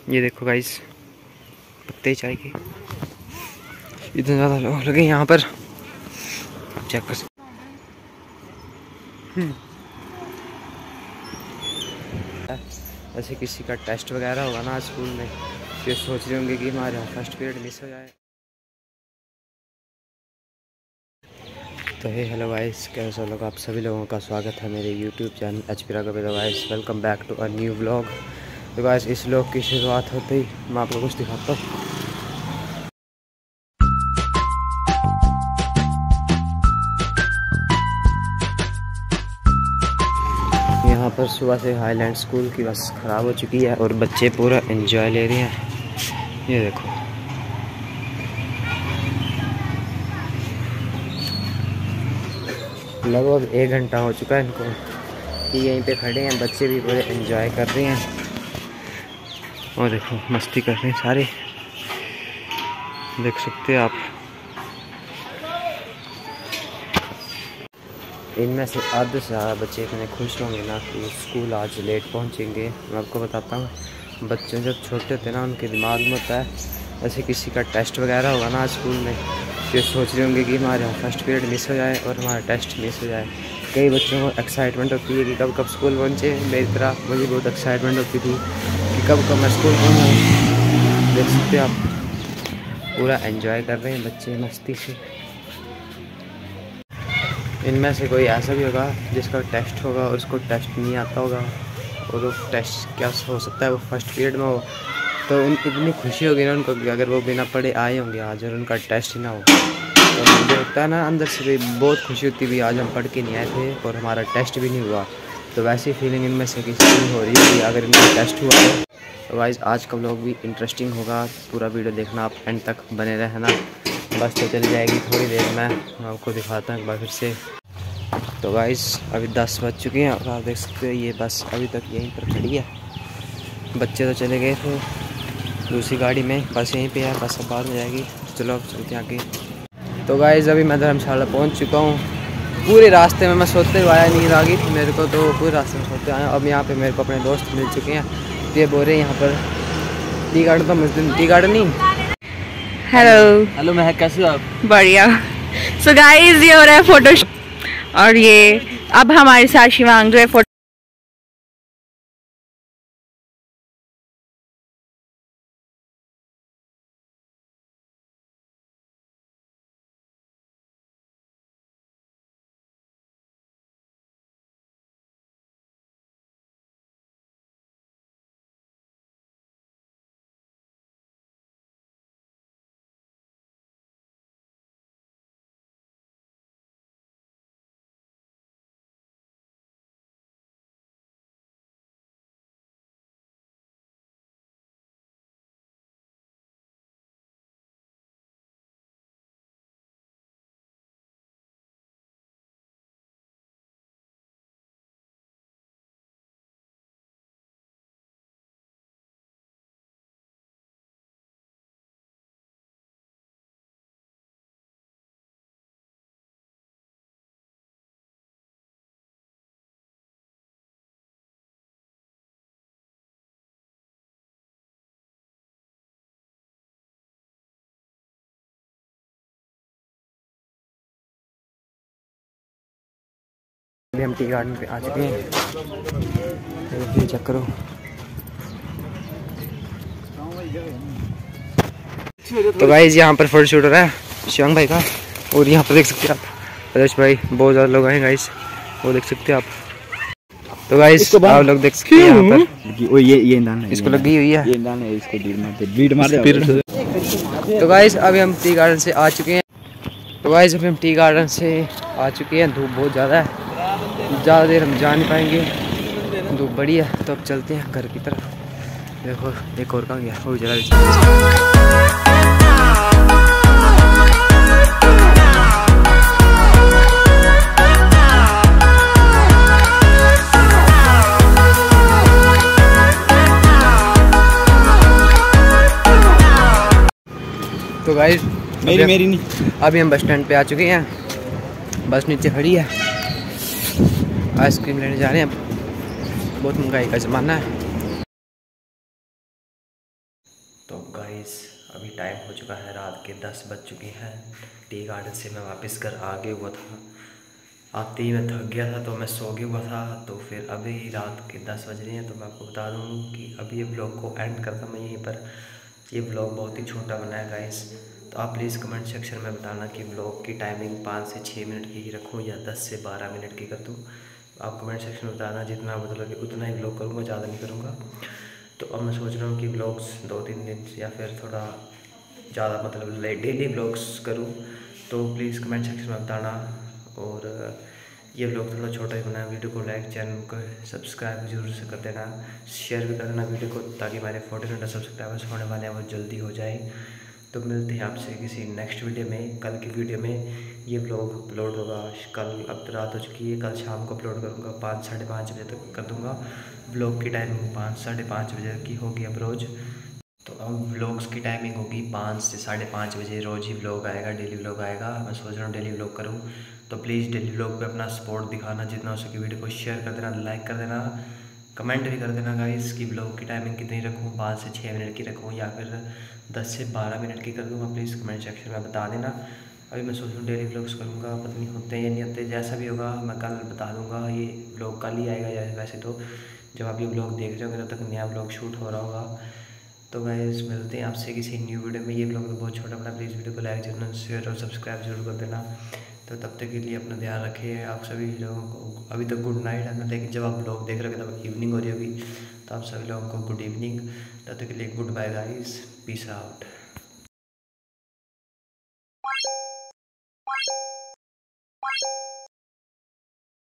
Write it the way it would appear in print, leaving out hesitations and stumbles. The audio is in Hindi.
ये देखो गाइस, पत्ते चाय के इतने ज़्यादा लोग लगे यहाँ पर, आप चेक कर सकते। ऐसे किसी का टेस्ट वगैरह होगा ना स्कूल में, तो सोच रहे होंगे कि हमारे यहाँ फर्स्ट पीरियड मिस हो जाए। तो हे हेलो गाइस, कैसे लोग, आप सभी लोगों का स्वागत है मेरे यूट्यूब चैनल HP राघव पे। तो guys welcome back to a new vlog. तो गाइस इस व्लॉग की शुरुआत होते ही मैं आपको कुछ दिखाता हूँ। यहाँ पर सुबह से हाईलैंड स्कूल की बस ख़राब हो चुकी है और बच्चे पूरा एंजॉय ले रहे हैं। ये देखो, लगभग 1 घंटा हो चुका है इनको कि यहीं पे खड़े हैं, बच्चे भी पूरे एंजॉय कर रहे हैं और देखो मस्ती कर रहे हैं सारे, देख सकते हैं आप। इनमें से आधे से ज़्यादा बच्चे इतने खुश होंगे ना कि स्कूल आज लेट पहुंचेंगे। मैं आपको बताता हूँ, बच्चे जब छोटे होते हैं ना, उनके दिमाग में होता है ऐसे किसी का टेस्ट वगैरह होगा ना स्कूल में, तो सोच रहे होंगे कि हमारे यहाँ फर्स्ट पीरियड मिस हो जाए और हमारा टेस्ट मिस हो जाए। कई बच्चों को एक्साइटमेंट होती है कि कब कब स्कूल पहुँचे। मेरी तरह मुझे बहुत एक्साइटमेंट होती थी कि कब कब मैं स्कूल पहुँचूँ। देख सकते हैं आप, पूरा एंजॉय कर रहे हैं बच्चे मस्ती से। इनमें से कोई ऐसा भी होगा जिसका टेस्ट होगा और उसको टेस्ट नहीं आता होगा, और वो टेस्ट क्या हो सकता है वो फर्स्ट पीरियड में हो, तो इतनी खुशी होगी ना उनको कि अगर वो बिना पढ़े आए होंगे आज और उनका टेस्ट ही ना हो, तो मुझे लगता है ना अंदर से भी बहुत खुशी होती भी आज हम पढ़ के नहीं आए थे और हमारा टेस्ट भी नहीं हुआ। तो वैसी फीलिंग इनमें से किसी की हो रही है कि अगर इनका टेस्ट हुआ तो गाइस आज का व्लॉग भी इंटरेस्टिंग होगा। पूरा वीडियो देखना, आप एंड तक बने रहना। बस तो चली जाएगी थोड़ी देर में, मैं आपको दिखाता हूँ एक बार फिर से। तो गाइस अभी 10 बज चुके हैं और आप देख सकते हैं ये बस अभी तक यहीं पर खड़ी है। बच्चे तो चले गए थे दूसरी गाड़ी में, बस यहीं पे है, बस अब बाद में जाएगी। चलो अब चलते हैं आगे। तो गाइस अभी मैं धर्मशाला पहुंच चुका हूँ। पूरे रास्ते में मैं सोते हुए आया, नींद आ गई थी मेरे को, तो पूरे रास्ते में सोते आया। अब यहाँ पे मेरे को अपने दोस्त मिल चुके हैं, तो ये बोल रहे हैं यहाँ पर टी गार्डन, तो मुझे टी गार्डन नहीं। हेलो हेलो महक, कैसे हो आप? बढ़िया। सो गाइस ये हो रहा है फोटो, और ये अब हमारे साथ शिवांग जो है फोटो। अभी हम टी गार्डन पे आ चुके हैं, तो चेक करो। तो गाइस यहाँ पर फोटो शूट हो रहा है शिवांग भाई का, और यहाँ पर देख सकते हैं आप प्रदेश भाई, बहुत ज़्यादा लोग हैं गाइस, वो देख सकते हैं आप। तो गाइस आप लोग देख सकते हैं यहाँ पर ये इसको लगी हुई है, इसको तो गाइस अभी हम टी गार्डन से आ चुके हैं। तो गाइस अभी हम टी गार्डन से आ चुके हैं। धूप बहुत ज़्यादा है, ज़्यादा देर हम जा नहीं पाएंगे, धूप बड़ी है। तो अब चलते हैं घर की तरफ। देखो एक और कहाँ गया, वो जगह। तो गाइस मेरी नहीं, अभी हम बस स्टैंड पे आ चुके हैं, बस नीचे खड़ी है, आइसक्रीम लेने जा रहे हैं। बहुत महंगाई का ज़माना है। तो गाइस अभी टाइम हो चुका है, रात के 10 बज चुके हैं। टी गार्डन से मैं वापस घर आ गया हुआ था। आते ही मैं थक गया था तो मैं सो गया हुआ था। तो फिर अभी रात के 10 बज रहे हैं। तो मैं आपको बता दूँ कि अभी ये ब्लॉग को एंड करता मैं यहीं पर। ये ब्लॉग बहुत ही छोटा बना है गाइस। तो आप प्लीज़ कमेंट सेक्शन में बताना कि ब्लॉग की टाइमिंग 5 से 6 मिनट की ही रखूँ या 10 से 12 मिनट की कर दूँ। आप कमेंट सेक्शन में बताना, जितना मतलब उतना ही ब्लॉग करूँगा, ज़्यादा नहीं करूँगा। तो अब मैं सोच रहा हूँ कि ब्लॉग्स 2-3 दिन या फिर थोड़ा ज़्यादा मतलब डेली ब्लॉग्स करूँ। तो प्लीज़ कमेंट सेक्शन में बताना। और ये ब्लॉग थोड़ा छोटा ही बना है। वीडियो को लाइक, चैनल को सब्सक्राइब जरूर से कर देना, शेयर भी कर देना वीडियो को, ताकि हमारे 1400 सब्सक्राइबर्स होने वाले हैं वो जल्दी हो जाए। तो मिलते हैं आपसे किसी नेक्स्ट वीडियो में। कल की वीडियो में ये ब्लॉग अपलोड होगा। कल अब रात हो चुकी है, कल शाम को अपलोड करूँगा। 5 साढ़े 5 बजे तक कर दूँगा। ब्लॉग की टाइमिंग 5 साढ़े 5 बजे की होगी अब रोज़। तो अब व्लॉग्स की टाइमिंग होगी 5 से साढ़े 5 बजे। रोज़ ही व्लॉग आएगा, डेली व्लॉग आएगा। मैं सोच रहा हूँ डेली व्लॉग करूँ। तो प्लीज़ डेली व्लॉग पे अपना सपोर्ट दिखाना, जितना हो सके वीडियो को शेयर कर देना, लाइक कर देना, कमेंट भी कर देना गाइस कि व्लॉग की टाइमिंग कितनी रखूँ, 5 से 6 मिनट की रखूँ या फिर 10 से 12 मिनट की कर दूँगा। प्लीज़ कमेंट सेक्शन में बता देना। अभी मैं सोच रहा हूँ डेली व्लॉग्स करूँगा, पता नहीं होते हैं या नहीं होते। जैसा भी होगा मैं कल बता दूँगा। ये व्लॉग कल ही आएगा या वैसे तो जब आप ये व्लॉग देख रहे होंगे तब तक नया व्लॉग शूट हो रहा होगा। तो गाइस मिलते हैं आपसे किसी न्यू वीडियो में। ये ब्लॉग तो बहुत छोटा बना, प्लीज़ वीडियो को लाइक जरूर, शेयर और सब्सक्राइब जरूर कर देना। तो तब तक के लिए अपना ध्यान रखिए। आप सभी लोगों को अभी तक गुड नाइट है, लेकिन जब आप ब्लॉग देख रहे हो तब इवनिंग हो रही होगी। तो आप सभी लोगों को गुड इवनिंग। तब तक के लिए goodbye guys, peace out.